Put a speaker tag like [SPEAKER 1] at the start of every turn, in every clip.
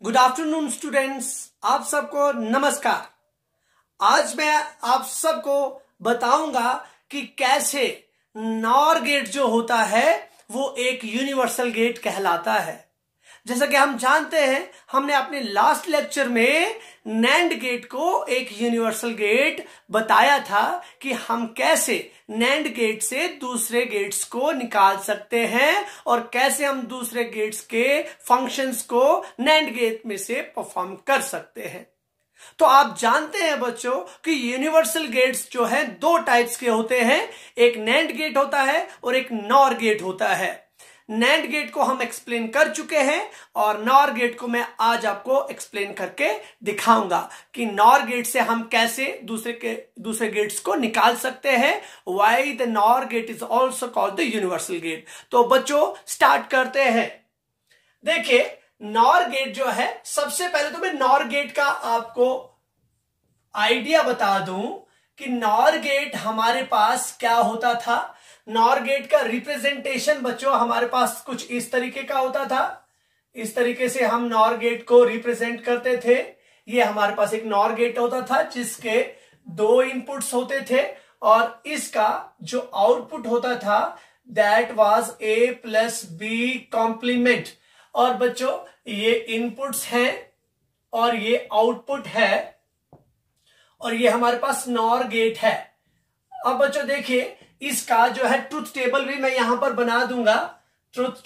[SPEAKER 1] Good afternoon students, आप सबको नमस्कार। आज मैं आप सबको बताऊंगा कि कैसे नॉर गेट जो होता है वो एक यूनिवर्सल गेट कहलाता है। जैसा कि हम जानते हैं, हमने अपने लास्ट लेक्चर में नैंड गेट को एक यूनिवर्सल गेट बताया था कि हम कैसे नैंड गेट से दूसरे गेट्स को निकाल सकते हैं और कैसे हम दूसरे गेट्स के फंक्शंस को नैंड गेट में से परफॉर्म कर सकते हैं। तो आप जानते हैं बच्चों कि यूनिवर्सल गेट्स जो है दो टाइप्स के होते हैं, एक नैंड गेट होता है और एक नॉर गेट होता है। नैंड गेट को हम एक्सप्लेन कर चुके हैं और नॉर गेट को मैं आज आपको एक्सप्लेन करके दिखाऊंगा कि नॉर गेट से हम कैसे दूसरे गेट्स को निकाल सकते हैं। Why the NOR gate is also called the universal gate. तो बच्चों स्टार्ट करते हैं। देखिए, नॉर गेट जो है, सबसे पहले तो मैं नॉर गेट का आपको आइडिया बता दूं कि नॉर गेट हमारे पास क्या होता था। नॉर गेट का रिप्रेजेंटेशन बच्चों हमारे पास कुछ इस तरीके का होता था। इस तरीके से हम नॉर गेट को रिप्रेजेंट करते थे। ये हमारे पास एक नॉर गेट होता था जिसके दो इनपुट्स होते थे और इसका जो आउटपुट होता था that was A plus B complement. और बच्चों ये इनपुट्स हैं और ये आउटपुट है और ये हमारे पास नॉर गेट है। अब बच्चों देखिए, इसका जो है ट्रुथ टेबल भी मैं यहां पर बना दूंगा। Truth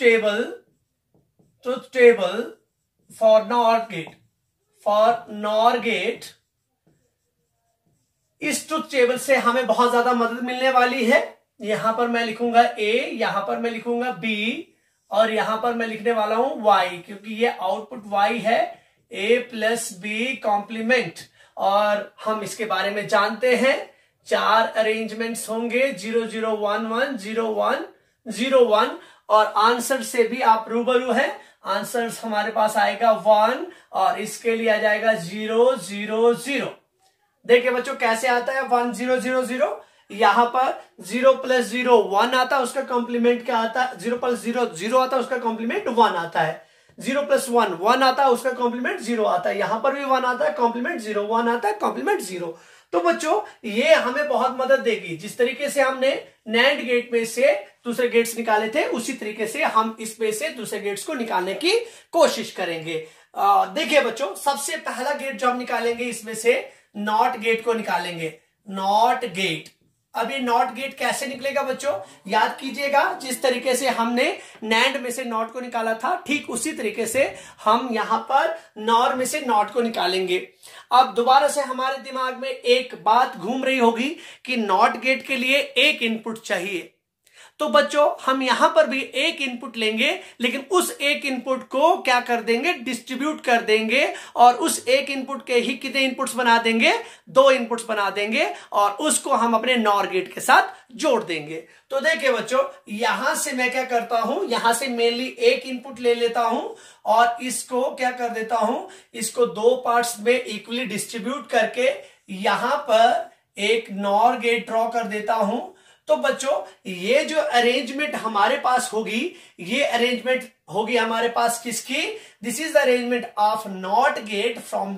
[SPEAKER 1] table for NOR gate. इस ट्रुथ टेबल से हमें बहुत ज्यादा मदद मिलने वाली है। यहां पर मैं लिखूंगा ए, यहां पर मैं लिखूंगा बी और यहां पर मैं लिखने वाला हूं वाई, क्योंकि ये आउटपुट वाई है, ए प्लस बी कॉम्प्लीमेंट। और हम इसके बारे में जानते हैं, 4 अरेंजमेंट्स होंगे, 0 0 1 1 0 1 0 1 और आंसर से भी आप रूबरू है। आंसर हमारे पास आएगा 1 और इसके लिए आ जाएगा 0 0 0। देखिए बच्चों कैसे आता है 1 0 0 0। यहां पर 0 प्लस 0 1 आता है, उसका कॉम्प्लीमेंट क्या आता है? 0 प्लस 0 0 आता है, उसका कॉम्प्लीमेंट 1 आता है। 0 प्लस 1 1 आता है, उसका कॉम्प्लीमेंट 0 आता है। यहां पर भी 1 आता है, कॉम्प्लीमेंट 0, 1 आता है, कॉम्प्लीमेंट 0। तो बच्चों ये हमें बहुत मदद देगी। जिस तरीके से हमने नैंड गेट में से दूसरे गेट्स निकाले थे, उसी तरीके से हम इसमें से दूसरे गेट्स को निकालने की कोशिश करेंगे। देखिए बच्चों, सबसे पहला गेट जो हम निकालेंगे इसमें से नॉट गेट को निकालेंगे। NOT gate. अब ये नॉट गेट कैसे निकलेगा बच्चों? याद कीजिएगा, जिस तरीके से हमने नैंड में से नॉट को निकाला था, ठीक उसी तरीके से हम यहां पर नॉर में से नॉट को निकालेंगे। अब दोबारा से हमारे दिमाग में एक बात घूम रही होगी कि नॉट गेट के लिए एक इनपुट चाहिए। तो बच्चों हम यहां पर भी एक इनपुट लेंगे, लेकिन उस एक इनपुट को क्या कर देंगे? डिस्ट्रीब्यूट कर देंगे और उस एक इनपुट के ही कितने इनपुट्स बना देंगे? 2 इनपुट्स बना देंगे और उसको हम अपने नॉर गेट के साथ जोड़ देंगे। तो देखिए बच्चों, यहां से मैं क्या करता हूं, यहां से मेनली एक इनपुट ले लेता हूं और इसको क्या कर देता हूं, इसको 2 पार्ट्स में इक्वली डिस्ट्रीब्यूट करके यहां पर एक नॉर गेट ड्रॉ कर देता हूं। तो बच्चों ये जो अरेंजमेंट हमारे पास होगी, ये अरेंजमेंट होगी हमारे पास किसकी? This is the arrangement of NOT gate from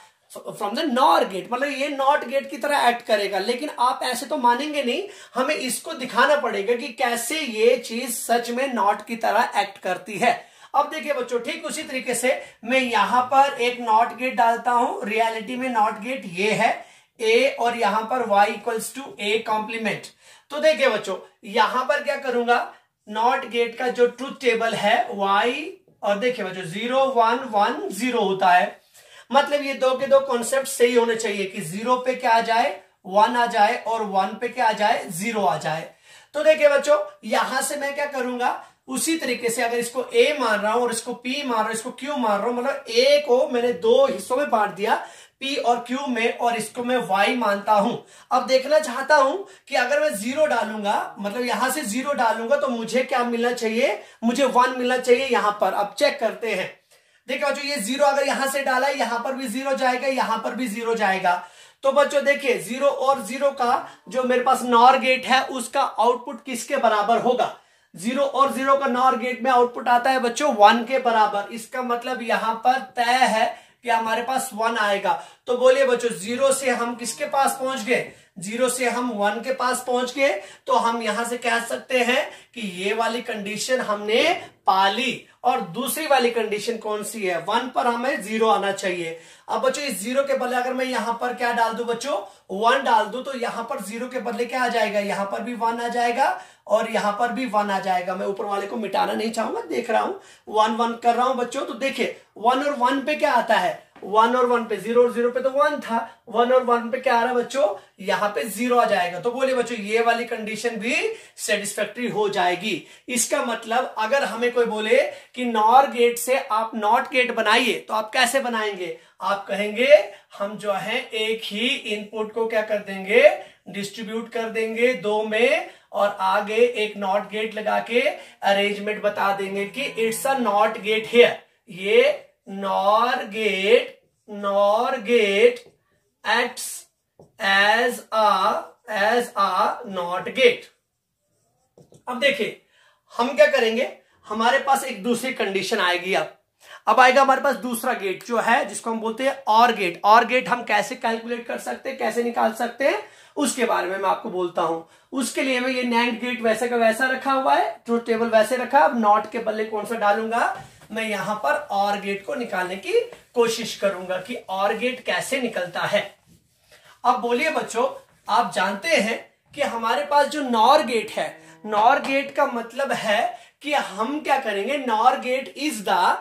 [SPEAKER 1] the NOR gate. मतलब ये नॉट गेट की तरह एक्ट करेगा, लेकिन आप ऐसे तो मानेंगे नहीं, हमें इसको दिखाना पड़ेगा कि कैसे ये चीज सच में नॉट की तरह एक्ट करती है। अब देखिए बच्चों, ठीक उसी तरीके से मैं यहां पर एक नॉट गेट डालता हूं। रियलिटी में नॉट गेट ये है a और यहां पर y equals to a complement. तो देखिए बच्चों, यहां पर क्या करूंगा, नॉट गेट का जो ट्रुथ टेबल है y, और देखिए बच्चों 0 1 1 0 होता है। मतलब ये दो के दो कॉन्सेप्ट सही होने चाहिए कि 0 पे क्या आ जाए? 1 आ जाए और 1 पे क्या आ जाए? 0 आ जाए। तो देखिए बच्चों, यहां से मैं क्या करूंगा, उसी तरीके से अगर इसको a मान रहा हूं और इसको p मान रहा हूं, इसको q मान रहा हूं, मतलब a को मैंने 2 हिस्सों में बांट दिया, P और Q में, और इसको मैं Y मानता हूं। अब देखना चाहता हूं कि अगर मैं 0 डालूंगा, मतलब यहां से 0 डालूंगा, तो मुझे क्या मिलना चाहिए? मुझे 1 मिलना चाहिए यहां पर। अब चेक करते हैं। देखिए बच्चों, ये 0 अगर यहां से डाला, यहां पर भी 0 जाएगा, यहां पर भी 0 जाएगा। तो बच्चों देखिए 0 और 0 का जो मेरे पास नॉर गेट है उसका आउटपुट किसके बराबर होगा? 0 और 0 का नॉर गेट में आउटपुट आता है बच्चों 1 के बराबर। इसका मतलब यहां पर तय है कि हमारे पास 1 आएगा। तो बोलिए बच्चों 0 से हम किसके पास पहुंच गए, 0 से हम 1 के पास पहुंच गए। तो हम यहां से कह सकते हैं कि ये वाली कंडीशन हमने पाली। और दूसरी वाली कंडीशन कौन सी है, 1 पर हमें 0 आना चाहिए। अब बच्चों इस 0 के बदले अगर मैं यहां पर क्या डाल दूं बच्चों, 1 डाल दूं, तो यहां पर 0 के बदले क्या आ जाएगा, यहां पर भी 1 आ जाएगा और यहां पर भी 1 आ जाएगा। मैं ऊपर वाले को मिटाना नहीं चाहूंगा, देख रहा हूं 1 1 कर रहा हूं बच्चों। तो देखिए 1 और 1 पे क्या आता है, 1 और 1 पे 0 और 0 पे तो 1 था, 1 और 1 पे क्या आ रहा है बच्चों, यहां पे 0 आ जाएगा। तो बोलिए बच्चों ये वाली कंडीशन भी सेटिस्फैक्टरी हो जाएगी। इसका मतलब अगर हमें कोई बोले कि नॉर गेट से आप नॉट गेट बनाइए, तो आप कैसे बनाएंगे, आप कहेंगे हम जो है एक ही इनपुट को क्या कर देंगे, डिस्ट्रीब्यूट कर देंगे 2 में और आगे एक नॉट गेट लगा के अरेंजमेंट बता देंगे कि it's a NOT gate here. ये NOR gate acts as a NOT gate. अब देखिए हम क्या करेंगे, हमारे पास एक दूसरी कंडीशन आएगी। अब आएगा हमारे पास दूसरा गेट जो है जिसको हम बोलते हैं और गेट। और गेट हम कैसे कैलकुलेट कर सकते हैं, कैसे निकाल सकते हैं, उसके बारे में मैं आपको बोलता हूं। उसके लिए मैं ये नैंड गेट वैसे का वैसा रखा हुआ है, ट्रुथ टेबल वैसे रखा। अब नॉट के बदले कौन सा डालूंगा, मैं यहां पर और गेट को निकालने की कोशिश करूंगा कि और गेट कैसे निकलता है। अब बोलिए बच्चों आप जानते हैं कि हमारे पास जो नॉर गेट है, नॉर गेट का मतलब है कि हम क्या करेंगे, NOR gate is the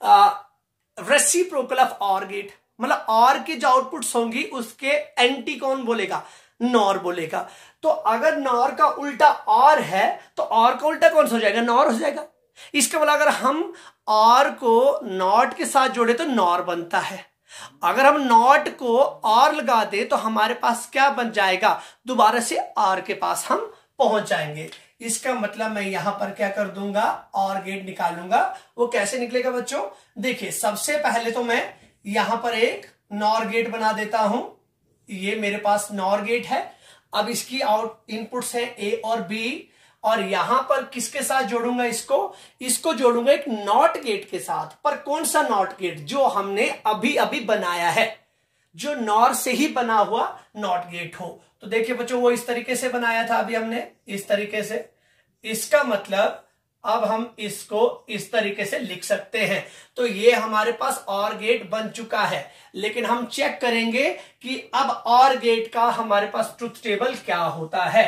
[SPEAKER 1] reciprocal of OR gate. मतलब और की जो आउटपुट्स होंगी उसके एंटी कौन बोलेगा, नॉर बोलेगा। तो अगर नॉर का उल्टा और है तो और का उल्टा कौन सा हो जाएगा, नॉर हो जाएगा। इसका मतलब अगर हम और को नॉट के साथ जोड़े तो नॉर बनता है, अगर हम नॉट को और लगा दे तो हमारे पास क्या बन जाएगा, दोबारा से आर के पास हम पहुंच जाएंगे। इसका मतलब मैं यहां पर क्या कर दूंगा, और गेट निकालूंगा। वो कैसे निकलेगा बच्चों, देखिए सबसे पहले तो मैं यहां पर एक नॉर गेट बना देता हूं। ये मेरे पास नॉर गेट है। अब इसकी आउट इनपुट्स है ए और बी, और यहां पर किसके साथ जोड़ूंगा, इसको जोड़ूंगा एक नॉट गेट के साथ। पर कौन सा नॉट गेट, जो हमने अभी अभी बनाया है, जो नॉर से ही बना हुआ नॉट गेट हो। तो देखिए बच्चों वो इस तरीके से बनाया था अभी हमने, इस तरीके से। इसका मतलब अब हम इसको इस तरीके से लिख सकते हैं। तो ये हमारे पास और गेट बन चुका है। लेकिन हम चेक करेंगे कि अब और गेट का हमारे पास ट्रुथ टेबल क्या होता है।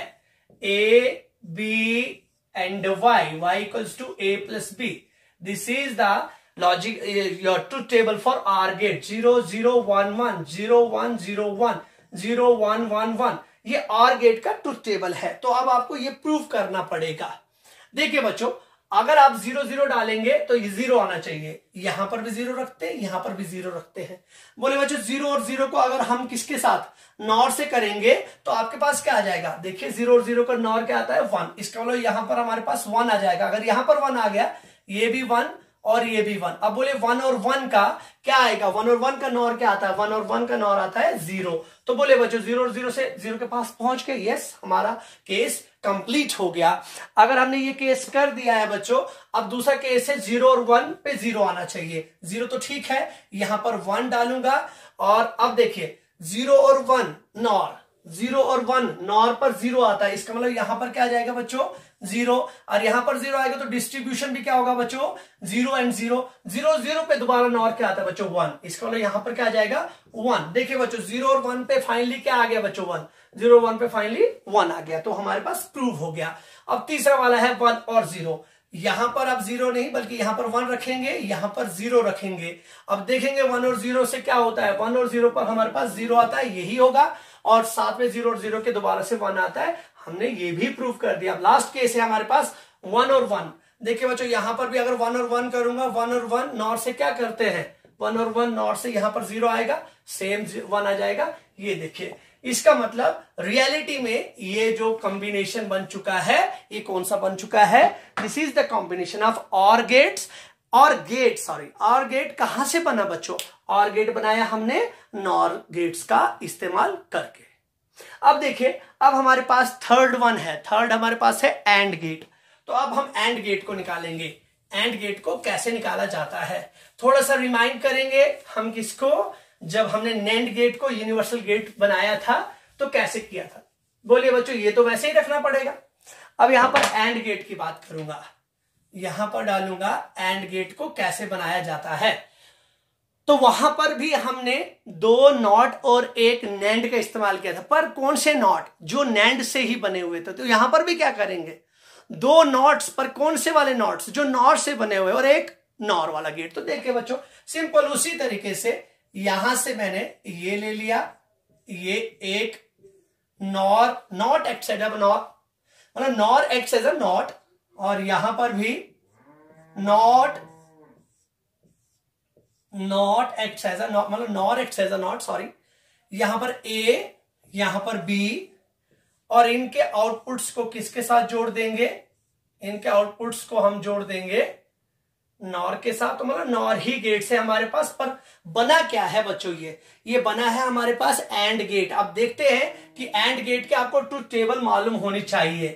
[SPEAKER 1] ए B and y equals to a plus b. This is the logic, your truth table for OR gate 0 0 1 1 0 1 0 1 0 1 1 1। ये OR गेट का ट्रुथ टेबल है। तो अब आपको ये प्रूव करना पड़ेगा। देखिए बच्चों अगर आप 0 0 डालेंगे तो ये 0 आना चाहिए, यहां पर भी 0 रखते हैं, यहां पर भी 0 रखते हैं। बोले बच्चों 0 और 0 को अगर हम किसके साथ, नॉर से करेंगे तो आपके पास क्या आ जाएगा, देखिए 0 और 0 का नॉर क्या आता है 1। इसका मतलब यहां पर हमारे पास 1 आ जाएगा। अगर यहां पर 1 आ गया, ये भी 1 और ये भी 1। अब बोले 1 और 1 का क्या आएगा, 1 और 1 का नॉर क्या आता है, 1 और 1 का नॉर आता है 0। तो बोले बच्चों 0 और 0 से 0 के पास पहुंच गए। यस, हमारा केस कंप्लीट हो गया। अगर हमने ये केस कर दिया है बच्चों, अब दूसरा केस है 0 और 1 पे 0 आना चाहिए। 0 तो ठीक है, यहां पर 1 डालूंगा। और अब देखिए 0 और 1 नॉर, 0 और 1 नॉर पर 0 आता है। इसका मतलब यहां पर क्या आ जाएगा बच्चों 0, और यहां पर 0 आएगा तो डिस्ट्रीब्यूशन भी क्या होगा बच्चों 0 एंड 0। 0 0 पे दोबारा नॉर क्या आता है बच्चों 1। इसका मतलब यहां पर क्या आ जाएगा 1। देखिए बच्चों 0 और 1 पे फाइनली क्या आ गया बच्चों 1, 0 1 पे फाइनली 1 आ गया। तो हमारे पास प्रूव हो गया। अब तीसरा वाला है 1 और 0। यहां पर आप 0 नहीं बल्कि यहां पर 1 रखेंगे, यहां पर 0 रखेंगे। अब देखेंगे 1 और 0 से क्या होता है, 1 और 0 पर हमारे पास 0 आता है, यही होगा। और साथ में 0 और 0 के दोबारा से 1 आता है। हमने ये भी प्रूव कर दिया। अब लास्ट केस है हमारे पास 1 और 1। देखिए बच्चों यहां पर भी अगर 1 और 1 करूंगा, 1 और 1 नॉर से क्या करते हैं, 1 और 1 नॉर से यहां पर 0 आएगा, सेम 1 आ जाएगा। ये देखिए इसका मतलब रियलिटी में ये जो कॉम्बिनेशन बन चुका है, ये कौन सा बन चुका है, this is the combination of OR gates. OR gate कहां से बना बच्चों, और गेट बनाया हमने नॉर गेट्स का इस्तेमाल करके। अब देखिए अब हमारे पास थर्ड वन है, थर्ड हमारे पास है एंड गेट। तो अब हम एंड गेट को निकालेंगे। एंड गेट को कैसे निकाला जाता है थोड़ा सा रिमाइंड करेंगे हम किसको, जब हमने नैंड गेट को यूनिवर्सल गेट बनाया था तो कैसे किया था। बोलिए बच्चों, ये तो वैसे ही रखना पड़ेगा। अब यहां पर एंड गेट की बात करूंगा, यहां पर डालूंगा एंड गेट को कैसे बनाया जाता है। तो वहां पर भी हमने 2 नॉट और एक नैंड का इस्तेमाल किया था, पर कौन से नॉट, जो नैंड से ही बने हुए थे। तो यहां पर भी क्या करेंगे, 2 नॉट्स, पर कौन से वाले नॉट्स, जो नॉट से बने हुए, और एक नॉर वाला गेट। तो देखिए बच्चों, सिंपल उसी तरीके से यहां से मैंने ये ले लिया, ये एक NOR, NOT acts as a NOR, मतलब NOR acts as a NOT, और यहां पर भी NOT acts as a NOT, मतलब NOR acts as a NOT, sorry. यहां पर ए, यहां पर बी, और इनके आउटपुट्स को किसके साथ जोड़ देंगे, इनके आउटपुट्स को हम जोड़ देंगे नॉर के साथ। तो मतलब नॉर ही गेट से हमारे पास, पर बना क्या है बच्चों, ये बना है हमारे पास एंड गेट। अब देखते हैं कि एंड गेट के आपको ट्रुथ टेबल मालूम होनी चाहिए,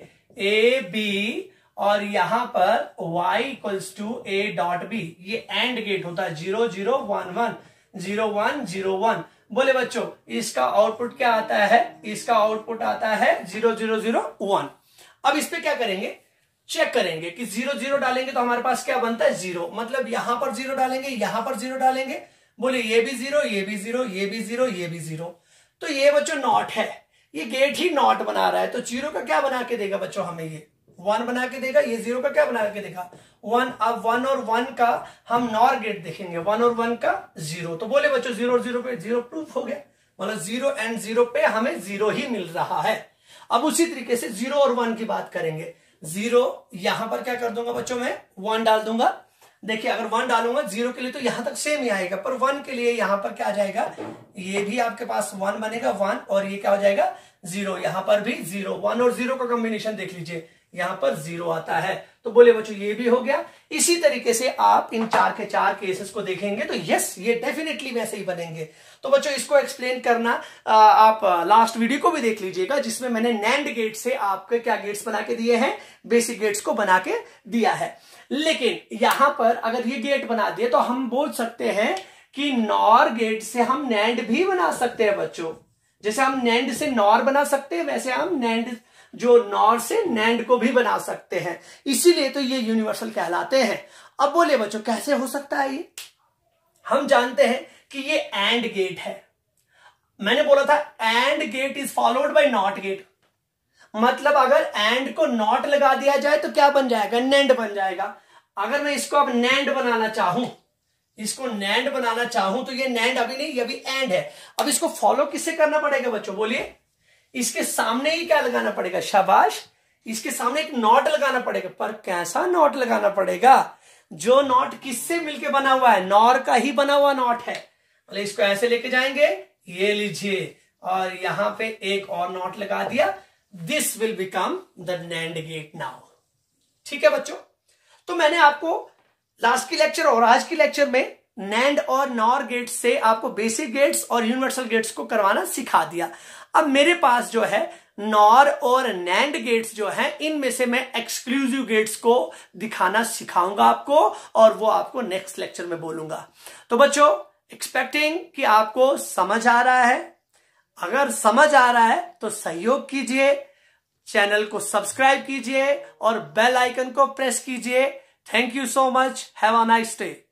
[SPEAKER 1] ए बी और यहां पर y equals to A dot B, ये एंड गेट होता है 0 0 1 1 0 1 0 1। बोले बच्चों, इसका आउटपुट क्या आता है, इसका आउटपुट आता है 0 0 0 1। अब इस पे क्या करेंगे, चेक करेंगे कि 0 0 डालेंगे तो हमारे पास क्या बनता है 0, मतलब यहां पर 0 डालेंगे, यहां पर 0 डालेंगे। बोले ये भी 0, ये भी 0, ये भी 0, ये भी 0। तो ये बच्चों नॉट है, ये गेट ही नॉट बना रहा है। तो 0 का क्या बना के देगा बच्चों, हमें ये 1 बना के देगा। ये 0 का क्या बना के देगा 1। अब 1 और 1 का हम नॉर गेट देखेंगे, 1 और 1 का 0। तो बोले बच्चों 0 और 0 पे 0 प्रूफ हो गया, मतलब 0 एंड 0 पे हमें 0 ही मिल रहा है। अब उसी तरीके से 0 और 1 की बात करेंगे। 0 यहां पर क्या कर दूंगा बच्चों, मैं 1 डाल दूंगा। देखिए अगर 1 डालूंगा 0 के लिए तो यहां तक सेम ही आएगा, पर 1 के लिए यहां पर क्या आ जाएगा, ये भी आपके पास 1 बनेगा 1, और ये क्या हो जाएगा 0, यहां पर भी 0। 1 और 0 का कॉम्बिनेशन देख लीजिए, यहां पर 0 आता है। तो बोले बच्चों ये भी हो गया। इसी तरीके से आप इन 4 के 4 केसेस को देखेंगे तो यस, ये डेफिनेटली वैसे ही बनेंगे। तो बच्चों इसको एक्सप्लेन करना आप लास्ट वीडियो को भी देख लीजिएगा, जिसमें मैंने नैंड गेट से आपके क्या गेट्स बना के दिए हैं, बेसिक गेट्स को बना के दिया है। लेकिन यहां पर अगर ये गेट बना दिए तो हम बोल सकते हैं कि नॉर गेट से हम नैंड भी बना सकते हैं बच्चों। जैसे हम नैंड से नॉर बना सकते हैं, वैसे हम नैंड जो नॉर से नैंड को भी बना सकते हैं, इसीलिए तो ये यूनिवर्सल कहलाते हैं। अब बोले बच्चों कैसे हो सकता है ये, हम जानते हैं कि ये एंड गेट है। मैंने बोला था AND gate is followed by NOT gate, मतलब अगर एंड को नॉट लगा दिया जाए तो क्या बन जाएगा, नैंड बन जाएगा। अगर मैं इसको अब नैंड बनाना चाहूं, इसको नैंड बनाना चाहूं तो ये नैंड अभी नहीं, ये भी एंड है। अब इसको फॉलो किससे करना पड़ेगा बच्चों, बोलिए, इसके सामने ही क्या लगाना पड़ेगा, शाबाश, इसके सामने एक नॉट लगाना पड़ेगा। पर कैसा नॉट लगाना पड़ेगा, जो नॉट किससे मिलके बना हुआ है, नॉर का ही बना हुआ नॉट है। मतलब इसको ऐसे लेके जाएंगे, ये लीजिए, और यहां पे एक और नॉट लगा दिया, this will become the NAND gate now. ठीक है बच्चों, तो मैंने आपको लास्ट की लेक्चर और आज की लेक्चर में नैंड और नॉर गेट्स से आपको बेसिक गेट्स और यूनिवर्सल गेट्स को करवाना सिखा दिया। अब मेरे पास जो है नॉर और नैंड गेट्स जो हैं, इनमें से मैं एक्सक्लूसिव गेट्स को दिखाना सिखाऊंगा आपको, और वो आपको नेक्स्ट लेक्चर में बोलूंगा। तो बच्चों एक्सपेक्टिंग कि आपको समझ आ रहा है, अगर समझ आ रहा है तो सहयोग कीजिए, चैनल को सब्सक्राइब कीजिए और बेल आइकन को प्रेस कीजिए। Thank you so much, have a nice day.